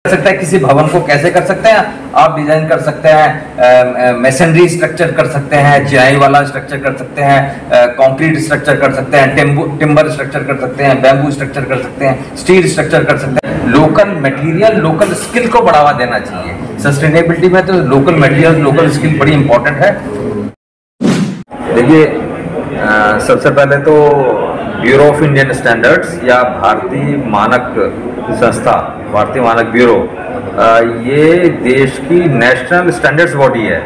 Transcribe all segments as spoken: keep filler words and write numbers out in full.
सकता है, किसी भवन को कैसे कर सकते हैं आप डिजाइन कर सकते हैं, मैसनरी स्ट्रक्चर कर सकते हैं, चिनाई वाला स्ट्रक्चर कर सकते हैं, कंक्रीट स्ट्रक्चर कर सकते हैं, टिम्बर स्ट्रक्चर कर सकते हैं, बैम्बू स्ट्रक्चर कर सकते हैं, स्टील स्ट्रक्चर कर सकते हैं। लोकल मटेरियल लोकल स्किल को बढ़ावा देना चाहिए। सस्टेनेबिलिटी में तो लोकल मटेरियल लोकल स्किल बड़ी इंपॉर्टेंट है। देखिए, सबसे पहले तो ब्यूरो ऑफ इंडियन स्टैंडर्ड्स या भारतीय मानक संस्था, भारतीय मानक ब्यूरो, ये देश की नेशनल स्टैंडर्ड्स बॉडी है।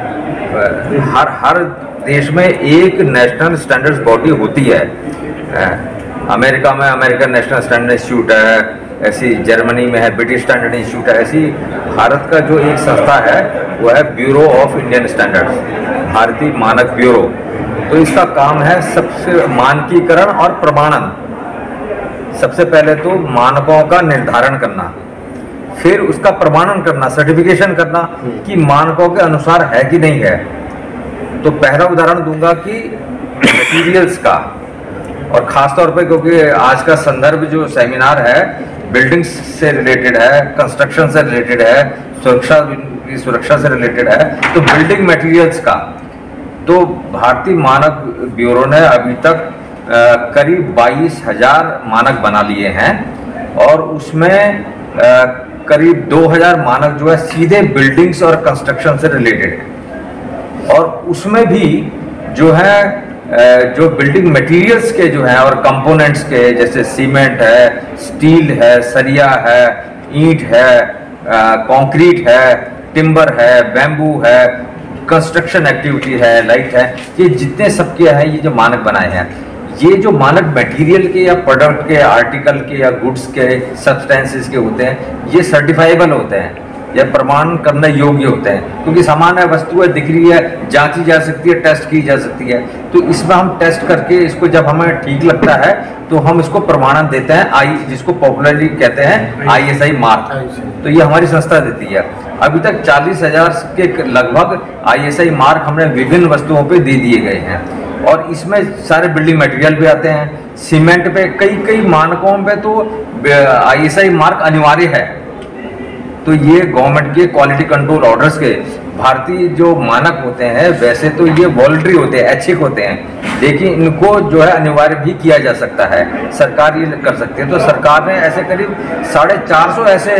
हर हर देश में एक नेशनल स्टैंडर्ड्स बॉडी होती है। अमेरिका में अमेरिकन नेशनल स्टैंडर्ड इंस्टीट्यूट है, ऐसी जर्मनी में है ब्रिटिश स्टैंडर्ड इंस्टीट्यूट है। ऐसी भारत का जो एक संस्था है वो है ब्यूरो ऑफ इंडियन स्टैंडर्ड्स, भारतीय मानक ब्यूरो। तो इसका काम है सबसे मानकीकरण और प्रमाणन। सबसे पहले तो मानकों का निर्धारण करना, फिर उसका प्रमाणन करना, सर्टिफिकेशन करना कि मानकों के अनुसार है कि नहीं है। तो पहला उदाहरण दूंगा कि मटेरियल्स का, और खास तौर पे क्योंकि आज का संदर्भ जो सेमिनार है बिल्डिंग्स से रिलेटेड है, कंस्ट्रक्शन से रिलेटेड है, सुरक्षा की सुरक्षा से रिलेटेड है, तो बिल्डिंग मटेरियल्स का तो भारतीय मानक ब्यूरो ने अभी तक करीब बाईस हजार मानक बना लिए हैं, और उसमें करीब दो हजार मानक जो है सीधे बिल्डिंग्स और कंस्ट्रक्शन से रिलेटेड है। और उसमें भी जो है जो बिल्डिंग मटेरियल्स के जो हैं और कंपोनेंट्स के, जैसे सीमेंट है, स्टील है, सरिया है, ईंट है, कंक्रीट है, टिम्बर है, बैम्बू है, कंस्ट्रक्शन एक्टिविटी है, लाइट है, ये जितने सबके हैं ये जो मानक बनाए हैं, ये जो मानक मटेरियल के या प्रोडक्ट के, आर्टिकल के या गुड्स के, सब्सटेंसेस के होते हैं, ये सर्टिफाइबल होते हैं या प्रमाण करने योग्य होते हैं। क्योंकि सामान्य वस्तु है, दिख रही है, जांची जा सकती है, टेस्ट की जा सकती है। तो इसमें हम टेस्ट करके इसको जब हमें ठीक लगता है तो हम इसको प्रमाणन देते हैं, आई जिसको पॉपुलरली कहते हैं आई एस आई मार्क। तो ये हमारी संस्था देती है। अभी तक चालीस हजार के लगभग आई एस आई मार्क हमने विभिन्न वस्तुओं पे दे दिए गए हैं, और इसमें सारे बिल्डिंग मटेरियल भी आते हैं। सीमेंट पे कई कई मानकों पे तो आई एस आई मार्क अनिवार्य है। तो ये गवर्नमेंट के क्वालिटी कंट्रोल ऑर्डर्स के भारतीय जो मानक होते हैं, वैसे तो ये वॉलंटरी होते हैं, ऐच्छिक होते हैं, लेकिन इनको जो है अनिवार्य भी किया जा सकता है, सरकार ये कर सकती है। तो सरकार ने ऐसे करीब साढ़े चार सौ ऐसे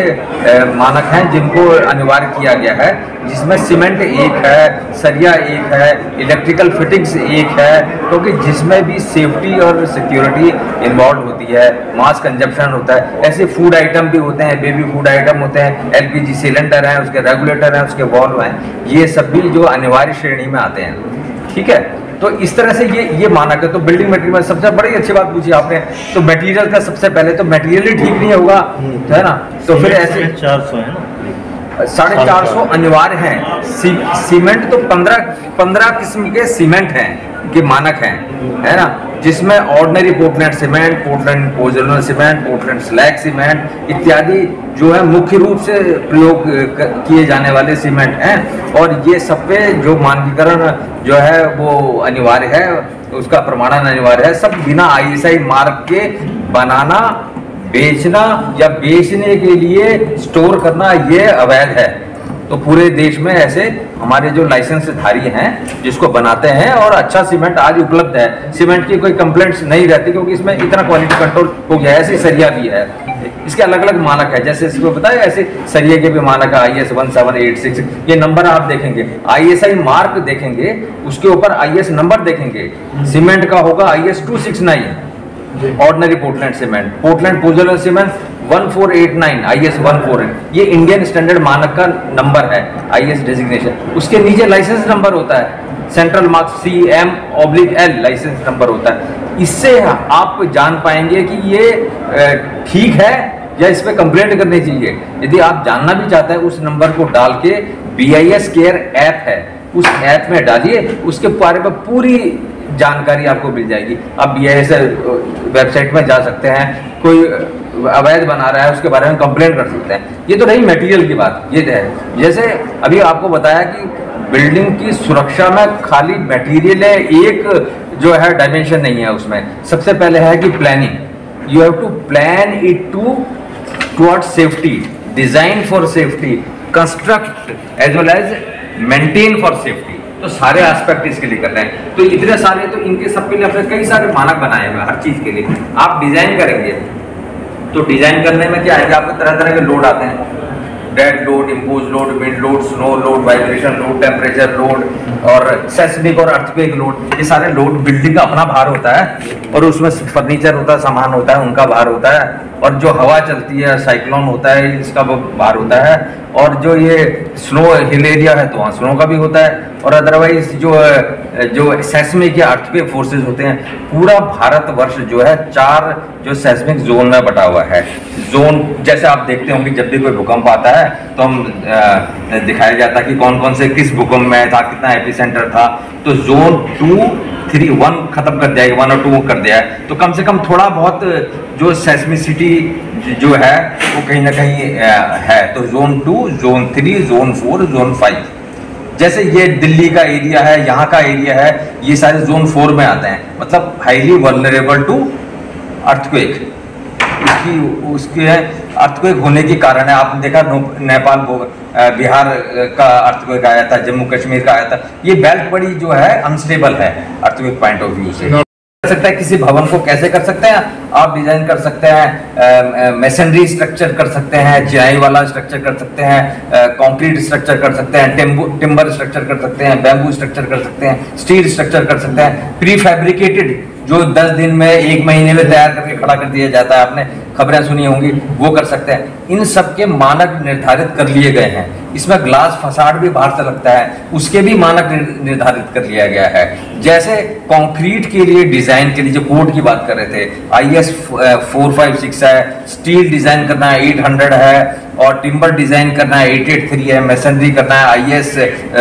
मानक हैं जिनको अनिवार्य किया गया है, जिसमें सीमेंट एक है, सरिया एक है, इलेक्ट्रिकल फिटिंग्स एक है, क्योंकि तो जिसमें भी सेफ्टी और सिक्योरिटी इन्वॉल्व होती है, मास कंजप्शन होता है। ऐसे फूड आइटम भी होते हैं, बेबी फूड आइटम होते हैं, एल पी जी सिलेंडर हैं, उसके रेगुलेटर हैं, उसके वॉल्व हैं, ये सब भी जो अनिवार्य श्रेणी में आते हैं। ठीक है, तो इस तरह से ये ये मानक है। तो बिल्डिंग मटेरियल में सबसे बड़ी अच्छी बात पूछी आपने, तो मटेरियल का सबसे पहले तो मटेरियल ही ठीक नहीं होगा, तो है ना, तो फिर ऐसे चार सौ है ना, साढ़े चार सौ अनिवार्य हैं। सी, सीमेंट तो पंद्रह पंद्रह किस्म के सीमेंट हैं के मानक हैं, है ना, जिसमें ordinary Portland cement, Portland pozzolana cement, Portland slag cement इत्यादि जो है मुख्य रूप से प्रयोग किए जाने वाले सीमेंट हैं। और ये सब पे जो मानकीकरण जो है वो अनिवार्य है, उसका प्रमाणन अनिवार्य है। सब बिना आई एस आई मार्क के बनाना, बेचना या बेचने के लिए स्टोर करना ये अवैध है। तो पूरे देश में ऐसे हमारे जो लाइसेंस धारी हैं जिसको बनाते हैं, और अच्छा सीमेंट आज उपलब्ध है, सीमेंट की कोई कंप्लेंट्स नहीं रहती, क्योंकि इसमें इतना क्वालिटी कंट्रोल हो गया है। ऐसे सरिया भी है, इसके अलग अलग मानक है, जैसे इसको बताया ऐसे सरिये के भी मानक है, I S one seven eight six. ये नंबर आप देखेंगे, आई एस आई मार्क देखेंगे, उसके ऊपर आई एस नंबर देखेंगे। सीमेंट का होगा I S two six nine, ordinary Portland cement, Portland pozzolana cement one four eight nine, I S one four eight, ये इंडियन स्टैंडर्ड मानक का नंबर है, आई एस डेजिग्नेशन। उसके नीचे लाइसेंस नंबर होता है, central mark C M oblique L licence number होता है। इससे आप जान पाएंगे कि ये ठीक है या इस पर कंप्लेंट करनी चाहिए। यदि आप जानना भी चाहते हैं, उस नंबर को डाल के B I S care app है, उस ऐप में डालिए, उसके बारे में पूरी जानकारी आपको मिल जाएगी। आप बी आई एस वेबसाइट में जा सकते हैं, कोई अवैध बना रहा है उसके बारे में कंप्लेंट कर सकते हैं। ये तो रही मटेरियल की बात, ये है। जैसे अभी आपको बताया कि बिल्डिंग की सुरक्षा में खाली मटेरियल है, एक जो है डायमेंशन नहीं है उसमें। सबसे पहले है कि planning, you have to plan it to towards safety. Design for safety, construct as well as maintain for safety. तो सारे एस्पेक्ट इसके लिए कर रहे हैं। तो इतने सारे, तो इनके सबके लिए अपने कई सारे मानक बनाए हुए हैं हर चीज के लिए। आप डिजाइन करेंगे तो डिजाइन करने में क्या आएंगे, आपको तरह तरह के लोड आते हैं, dead load, impose load, wind load, snow load, vibration load, temperature load और सेस्मिक और अर्थक्वेक लोड। ये सारे लोड, बिल्डिंग का अपना भार होता है और उसमें फर्नीचर होता है, सामान होता है, उनका भार होता है, और जो हवा चलती है, साइक्लोन होता है, इसका वो भार होता है, और जो ये स्नो हिल एरिया है तो वहाँ स्नो का भी होता है, और अदरवाइज जो जो सेस्मिक या अर्थक्वेक फोर्सेस होते हैं। पूरा भारतवर्ष जो है चार जो सेस्मिक जोन में बटा हुआ है। जोन जैसे आप देखते होंगे जब भी कोई भूकंप आता है तो हम दिखाया जाता है कि कौन कौन से किस भूकंप में था, कितना एपिसेंटर था। तो जोन टू थ्री वन खत्म कर दिया, वन और टू कर दिया है। तो कम से कम थोड़ा बहुत जो सेस्मिसिटी जो है वो कहीं ना कहीं है। तो zone two, zone three, zone four, zone five. जैसे ये दिल्ली का एरिया है, यहाँ का एरिया है, ये सारे जोन फोर में आते हैं, मतलब हाईली वल्नरेबल टू अर्थक्वेक। इसकी उसके अर्थक्वेक होने के कारण है, आपने देखा नेपाल, बिहार का अर्थक्वेक आया था, जम्मू कश्मीर का आया था। ये बेल्ट बड़ी जो है अनस्टेबल है अर्थक्वेक पॉइंट ऑफ व्यू से। कर सकता है किसी भवन को कैसे कर सकते हैं आप, डिजाइन कर सकते हैं, मैसनरी स्ट्रक्चर कर सकते हैं, चिनाई वाला स्ट्रक्चर कर सकते हैं, कंक्रीट स्ट्रक्चर कर सकते हैं, टिम्बर स्ट्रक्चर कर सकते हैं, बैम्बू स्ट्रक्चर कर सकते हैं, स्टील स्ट्रक्चर कर सकते हैं, प्री फैब्रिकेटेड जो दस दिन में, एक महीने में तैयार करके खड़ा कर दिया जाता है, आपने खबरें सुनी होंगी, वो कर सकते हैं। इन सब के मानक निर्धारित कर लिए गए हैं। इसमें ग्लास फसाड भी बाहर से लगता है, उसके भी मानक निर्धारित कर लिया गया है। जैसे कंक्रीट के लिए डिजाइन के लिए जो कोड की बात कर रहे थे, I S four five six है, स्टील डिजाइन करना है एट हंड्रेड है, और टिम्बर डिजाइन करना है एट एट थ्री है, मैसनरी करना है I S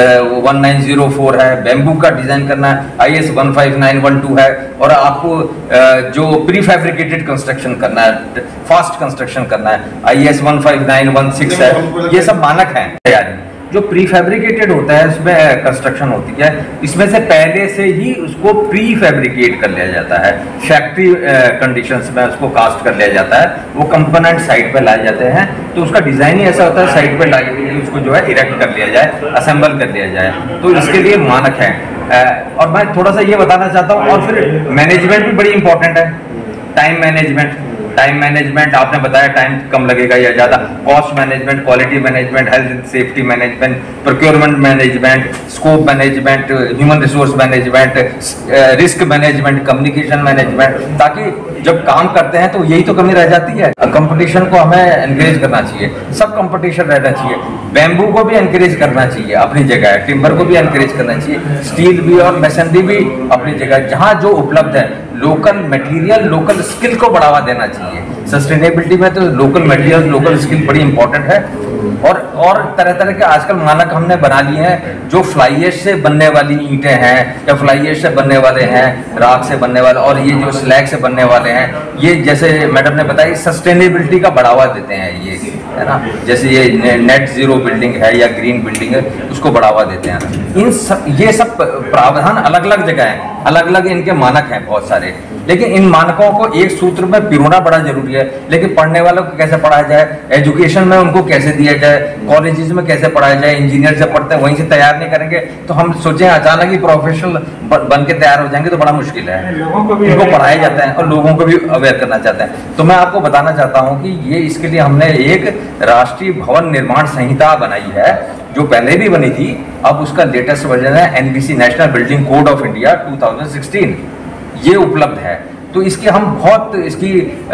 one nine zero four है, बैम्बू का डिजाइन करना है I S one five nine one two है, और आपको uh, जो प्री फैब्रिकेटेड कंस्ट्रक्शन करना है, फास्ट कंस्ट्रक्शन करना है, I S one five nine one six है। ये सब मानक हैं तैयारी। जो प्री फैब्रिकेटेड होता है उसमें कंस्ट्रक्शन होती है, इसमें से पहले से ही उसको प्री फैब्रिकेट कर लिया जाता है, फैक्ट्री कंडीशंस में उसको कास्ट कर लिया जाता है, वो कंपोनेंट साइट पे लाए जाते हैं। तो उसका डिजाइन ही ऐसा होता है, साइट पे लाके उसको जो है इरेक्ट कर लिया जाए, असेंबल कर लिया जाए। तो इसके लिए मानक है। और मैं थोड़ा सा ये बताना चाहता हूँ, और फिर मैनेजमेंट भी बड़ी इंपॉर्टेंट है। टाइम मैनेजमेंट, टाइम मैनेजमेंट आपने बताया टाइम कम लगेगा या ज़्यादा, cost management, quality management, health safety management, procurement management, scope management, human resource management, risk management, communication management. ताकि जब काम करते हैं तो यही तो कमी रह जाती है। कंपटीशन को हमें एनकरेज करना चाहिए, सब कंपटीशन रहना चाहिए। बैम्बू को भी एनकरेज करना चाहिए अपनी जगह, टिम्बर को भी एनकरेज करना चाहिए, स्टील भी और मैसनरी भी अपनी जगह। जहाँ जो उपलब्ध है, लोकल मटेरियल, लोकल स्किल को बढ़ावा देना चाहिए। सस्टेनेबिलिटी में तो लोकल मटेरियल, लोकल स्किल बड़ी इंपॉर्टेंट है। और और तरह तरह के आजकल मानक हमने बना लिए हैं, जो फ्लाई ऐश से बनने वाली ईंटें हैं, या फ्लाई ऐश से बनने वाले हैं, राख से बनने वाले, और ये जो स्लैग से बनने वाले हैं, ये जैसे मैडम ने बताया सस्टेनेबिलिटी का बढ़ावा देते हैं, ये है ना। जैसे ये नेट जीरो बिल्डिंग है या ग्रीन बिल्डिंग है, उसको बढ़ावा देते हैं। इन सब, ये सब प्रावधान अलग अलग जगह है, अलग अलग इनके मानक हैं बहुत सारे। लेकिन इन मानकों को एक सूत्र में पिरोना बड़ा जरूरी है। लेकिन पढ़ने वालों को कैसे पढ़ाया जाए, एजुकेशन में उनको कैसे दिया जाए, कॉलेजेस में कैसे पढ़ाया जाए। इंजीनियर जब पढ़ते हैं वहीं से तैयार नहीं करेंगे तो हम सोचें अचानक ही प्रोफेशनल बन के तैयार हो जाएंगे तो बड़ा मुश्किल है। लोगों को भी इनको पढ़ाया जाता है और लोगों को भी अवेयर करना चाहते हैं। तो मैं आपको बताना चाहता हूँ कि ये इसके लिए हमने एक राष्ट्रीय भवन निर्माण संहिता बनाई है, जो पहले भी बनी थी। अब उसका लेटेस्ट वर्जन है NBC, national building code of India two thousand sixteen, ये उपलब्ध है। तो इसके हम बहुत इसकी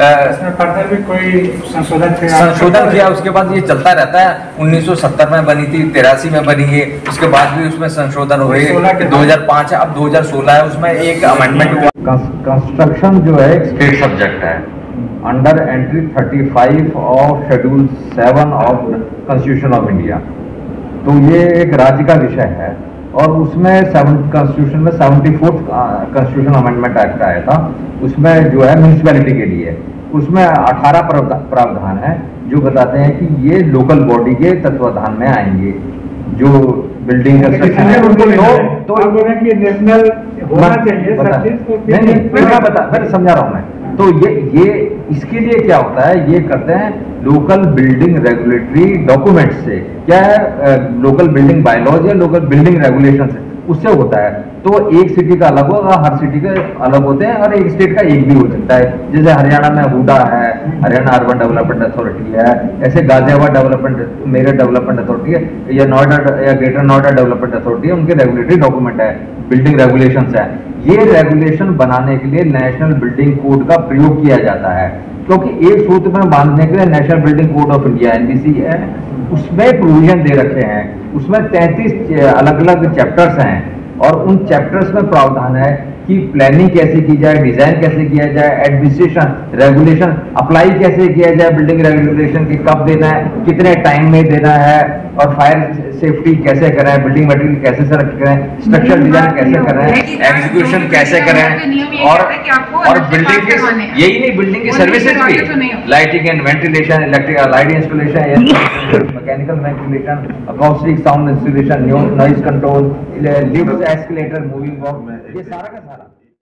भी कोई संशोधन संशोधन किया, उसके बाद ये चलता रहता है। उन्नीस सौ सत्तर में बनी थी, तिरासी में बनी है, उसके बाद भी उसमें संशोधन हुए, दो हज़ार पाँच है, अब दो हज़ार सोलह है, उसमें एक अमेंडमेंट हुआ। कंस्ट्रक्शन जो है एक स्टेट सब्जेक्ट है under entry thirty five of schedule seven of constitution of India. तो ये एक राज्य का विषय है, और उसमें कॉन्स्टिट्यूशन में seventy fourth constitution amendment act आया था, उसमें जो है म्यूनिसिपैलिटी के लिए, उसमें अठारह प्रावधान है जो बताते हैं कि ये लोकल बॉडी के तत्वाधान में आएंगे। जो बिल्डिंग कंस्ट्रक्शन है उनको तो नेशनल होना चाहिए, नहीं नहीं मैं बता मैं समझा रहा हूँ मैं। तो ये ये इसके लिए क्या होता है, ये करते हैं लोकल बिल्डिंग रेगुलेटरी डॉक्यूमेंट से, क्या है लोकल बिल्डिंग बायलॉज या लोकल बिल्डिंग रेगुलेशन से, उससे होता है। तो एक सिटी का अलग होगा, हर सिटी के अलग होते हैं, और एक स्टेट का एक भी हो सकता है। जैसे हरियाणा में हुडा है, हरियाणा अर्बन डेवलपमेंट अथॉरिटी है, ऐसे Ghaziabad development Meerut development authority है, या नोएडा या ग्रेटर नोएडा डेवलपमेंट अथॉरिटी है, उनके रेगुलेटरी डॉक्यूमेंट है, बिल्डिंग रेगुलेशंस है। ये रेगुलेशन बनाने के लिए नेशनल बिल्डिंग कोड का प्रयोग किया जाता है, क्योंकि एक सूत्र में बांधने के लिए national building code of India NBC है, उसमें प्रोविजन दे रखे हैं, उसमें तैंतीस अलग अलग चैप्टर्स हैं, और उन चैप्टर्स में प्रावधान है कि प्लानिंग कैसे की जाए, डिजाइन कैसे किया जाए, एडमिनिस्ट्रेशन रेगुलेशन अप्लाई कैसे किया जाए, बिल्डिंग रेगुलेशन की कब देना है, कितने टाइम में देना है, और फायर सेफ्टी कैसे करें, बिल्डिंग मटेरियल कैसे सेलेक्ट करें, स्ट्रक्चर डिजाइन कैसे करें, एग्जीक्यूशन कैसे करें, और और बिल्डिंग की यही नहीं, बिल्डिंग की सर्विसेज भी, lighting and ventilation, electrical light installation, mechanical ventilation, acoustic sound installation, noise control, lift, escalator, moving box, ये सारा का सारा